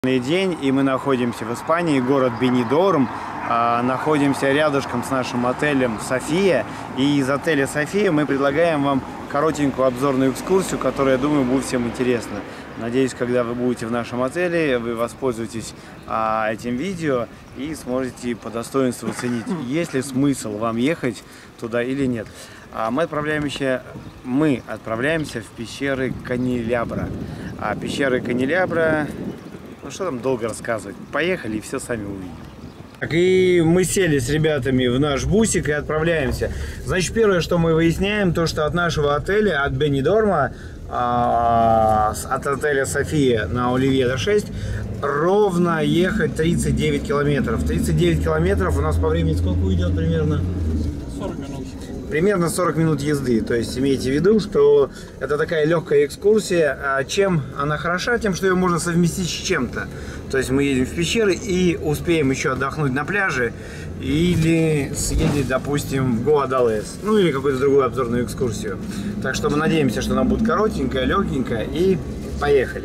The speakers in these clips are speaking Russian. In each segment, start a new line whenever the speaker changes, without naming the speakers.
День, и мы находимся в Испании, город Бенидорм. Находимся рядышком с нашим отелем «София». И из отеля «София» мы предлагаем вам коротенькую обзорную экскурсию, которая, я думаю, будет всем интересна. Надеюсь, когда вы будете в нашем отеле, вы воспользуетесь этим видео и сможете по достоинству оценить, есть ли смысл вам ехать туда или нет. Мы отправляемся в пещеры Канелябра. Пещеры Канелябра... Ну что там долго рассказывать? Поехали и все сами увидим. Так, и мы сели с ребятами в наш бусик и отправляемся. Значит, первое, что мы выясняем, то что от нашего отеля, от Бенидорма, от отеля «София» на Оливьеда 6, ровно ехать 39 километров. 39 километров у нас по времени сколько уйдет примерно?
40 минут.
Примерно 40 минут езды, то есть имейте в виду, что это такая легкая экскурсия. Чем она хороша? Тем, что ее можно совместить с чем-то. То есть мы едем в пещеры и успеем еще отдохнуть на пляже или съездить, допустим, в Гуадалес, ну или какую-то другую обзорную экскурсию. Так что мы надеемся, что она будет коротенькая, легенькая, и поехали.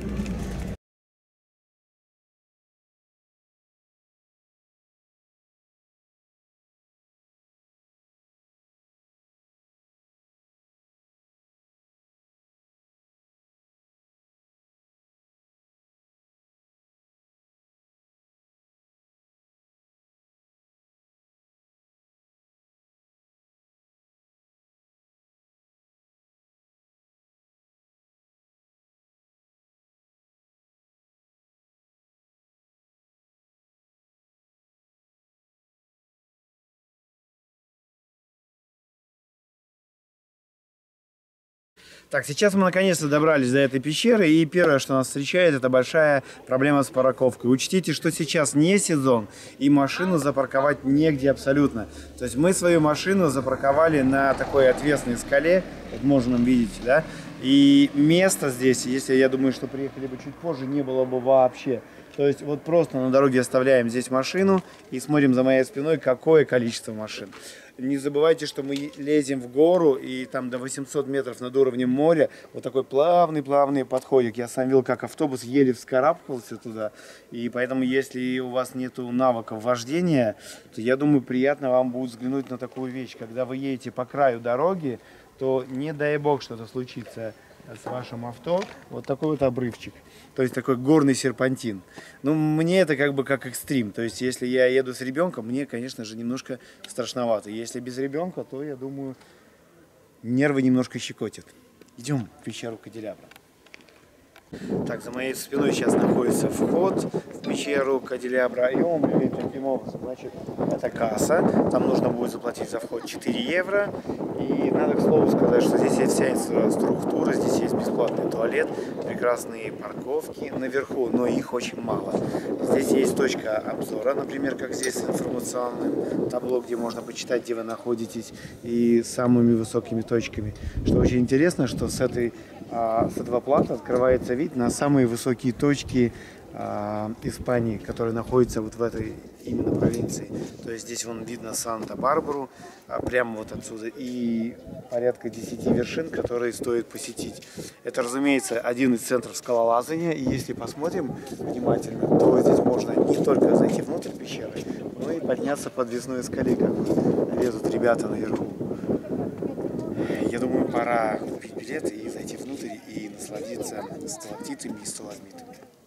Так, сейчас мы наконец-то добрались до этой пещеры, и первое, что нас встречает, это большая проблема с парковкой. Учтите, что сейчас не сезон, и машину запарковать негде абсолютно. То есть мы свою машину запарковали на такой отвесной скале, вот можно видеть, да, и места здесь, если я думаю, что приехали бы чуть позже, не было бы вообще. То есть вот просто на дороге оставляем здесь машину и смотрим за моей спиной, какое количество машин. Не забывайте, что мы лезем в гору, и там до 800 метров над уровнем моря вот такой плавный подходик. Я сам видел, как автобус еле вскарабкался туда. И поэтому, если у вас нет навыков вождения, то, я думаю, приятно вам будет взглянуть на такую вещь. Когда вы едете по краю дороги, то не дай бог что-то случится с вашим авто, вот такой вот обрывчик. То есть такой горный серпантин. Ну, мне это как бы как экстрим. То есть, если я еду с ребенком, мне, конечно же, немножко страшновато. Если без ребенка, то, я думаю, нервы немножко щекотят. Идем в пещеру Канелябра. Так, за моей спиной сейчас находится вход в пещеру Канелябра, и он выглядит таким образом. Значит, это касса, там нужно будет заплатить за вход 4 евро. И надо, к слову, сказать, что здесь есть вся инфраструктура, здесь есть бесплатный туалет, прекрасные парковки наверху, но их очень мало. Здесь есть точка обзора, например, как здесь с информационным табло, где можно почитать, где вы находитесь, и самыми высокими точками. Что очень интересно, что с этого плато открывается вид на самые высокие точки Испании, которые находятся вот в этой именно провинции. То есть здесь вон видно Санта-Барбару, прямо вот отсюда, и порядка 10 вершин, которые стоит посетить. Это, разумеется, один из центров скалолазания, и если посмотрим внимательно, то здесь можно не только зайти внутрь пещеры, но и подняться по подвесной скале, как лезут ребята наверху. Я думаю, пора купить билет и зайти внутрь и насладиться сталактитами и сталагмитами.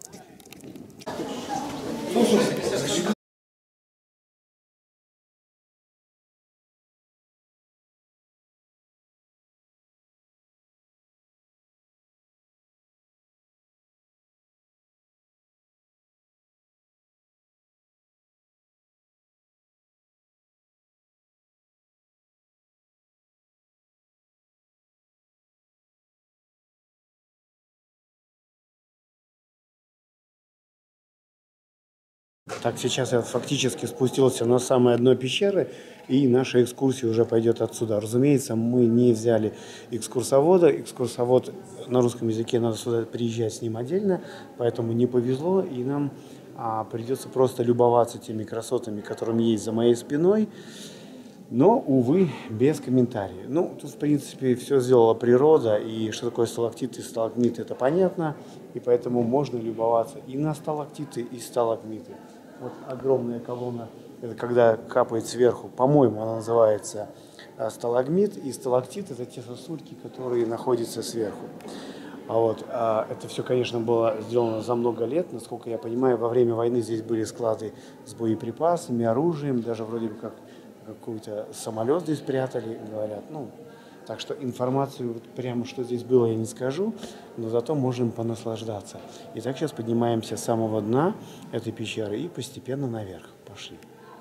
Так, сейчас я фактически спустился на самое дно пещеры, и наша экскурсия уже пойдет отсюда. Разумеется, мы не взяли экскурсовода. Экскурсовод на русском языке, надо сюда приезжать с ним отдельно, поэтому не повезло, и нам придется просто любоваться теми красотами, которыми есть за моей спиной. Но, увы, без комментариев. Ну, тут, в принципе, все сделала природа, и что такое сталактиты и сталагмиты, это понятно, и поэтому можно любоваться и на сталактиты, и сталагмиты. Вот огромная колонна, это когда капает сверху, по-моему, она называется сталагмит, и сталактит – это те сосульки, которые находятся сверху. Это все, конечно, было сделано за много лет. Насколько я понимаю, во время войны здесь были склады с боеприпасами, оружием, даже вроде бы как какой-то самолет здесь прятали, говорят. Ну, так что информацию вот прямо, что здесь было, я не скажу, но зато можем понаслаждаться. Итак, сейчас поднимаемся с самого дна этой пещеры и постепенно наверх. Пошли.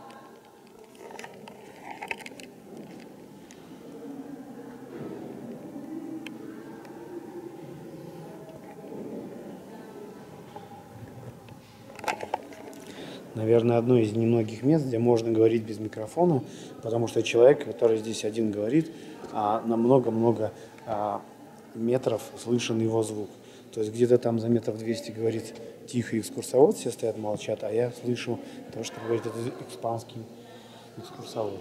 Наверное, одно из немногих мест, где можно говорить без микрофона, потому что человек, который здесь один говорит, на много-много метров слышен его звук. То есть где-то там за метров 200 говорит тихий экскурсовод, все стоят, молчат, а я слышу то, что говорит этот испанский экскурсовод.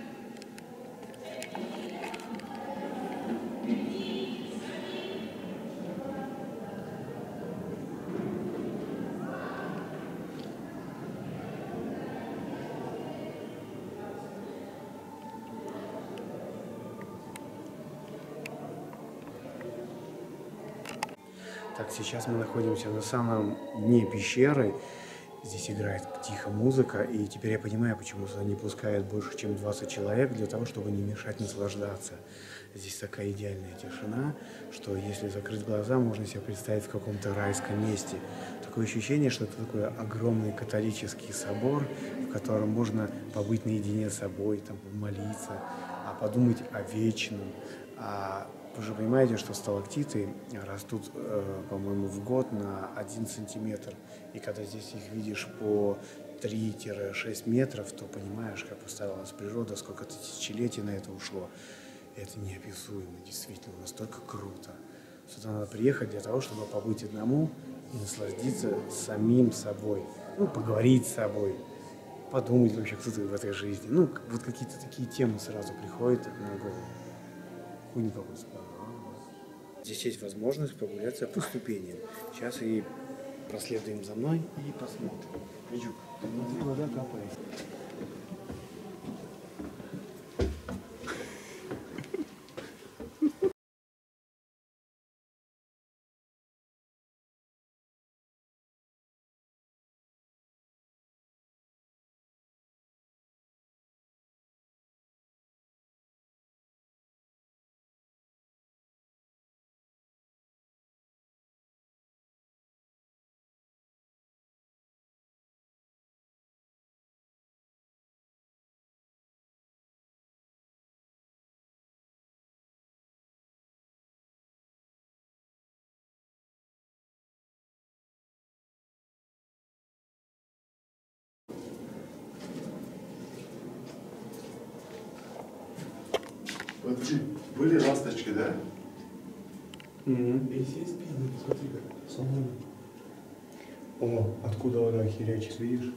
Так, сейчас мы находимся на самом дне пещеры. Здесь играет тихо музыка, и теперь я понимаю, почему сюда не пускают больше, чем 20 человек, для того, чтобы не мешать наслаждаться. Здесь такая идеальная тишина, что если закрыть глаза, можно себе представить в каком-то райском месте. Такое ощущение, что это такой огромный католический собор, в котором можно побыть наедине с собой, там, помолиться, подумать о вечном. Вы же понимаете, что сталактиты растут, по-моему, в год на 1 сантиметр. И когда здесь их видишь по 3-6 метров, то понимаешь, как устаралась природа, сколько тысячелетий на это ушло. Это неописуемо, действительно, настолько круто. Сюда надо приехать для того, чтобы побыть одному и насладиться самим собой. Ну, поговорить с собой, подумать вообще, кто ты в этой жизни. Ну, вот какие-то такие темы сразу приходят на голову. Хуй какой сказал. Здесь есть возможность прогуляться по ступеням. Сейчас и проследуем за мной и посмотрим. Виджук, внутри вода капает.
Вот были ласточки, да?
Здесь есть пены, посмотри, как солоно. О, откуда вода херячит, видишь?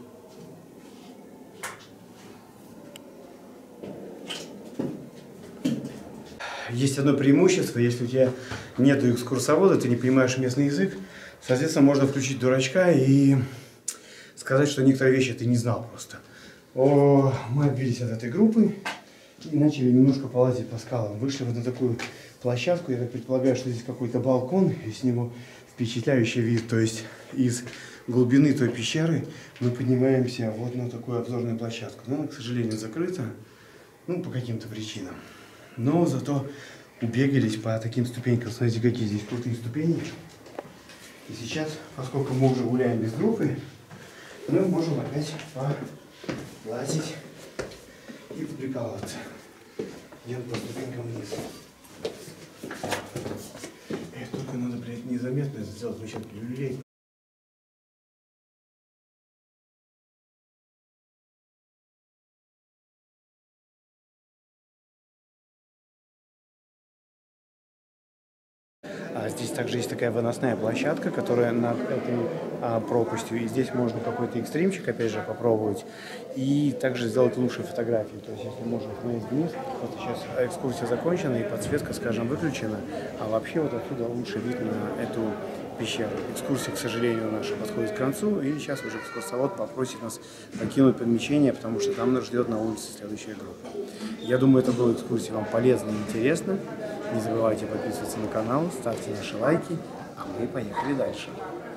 Есть одно преимущество, если у тебя нет экскурсовода, ты не понимаешь местный язык, соответственно, можно включить дурачка и сказать, что некоторые вещи ты не знал просто. Мы отбились от этой группы и начали немножко полазить по скалам. Вышли вот на такую площадку, я так предполагаю, что здесь какой-то балкон, и с него впечатляющий вид. То есть из глубины той пещеры мы поднимаемся вот на такую обзорную площадку. Но она, к сожалению, закрыта, ну, по каким-то причинам. Но зато убегались по таким ступенькам. Смотрите, какие здесь крутые ступени. И сейчас, поскольку мы уже гуляем без группы, мы можем опять полазить и поприкалываться. Идем по ступенькам вниз. Только надо, блядь, незаметно это сделать, мы сейчас люлей. Здесь также есть такая выносная площадка, которая над этой пропастью. И здесь можно какой-то экстримчик, опять же, попробовать. И также сделать лучшие фотографии. То есть, если можно смотреть вниз, вот сейчас экскурсия закончена и подсветка, скажем, выключена. А вообще вот отсюда лучший вид на эту пещеру. Экскурсия, к сожалению, наша подходит к концу. И сейчас уже экскурсовод попросит нас покинуть помещение, потому что там нас ждет на улице следующая группа. Я думаю, это была экскурсия вам полезна и интересна. Не забывайте подписываться на канал, ставьте наши лайки, а мы поехали дальше.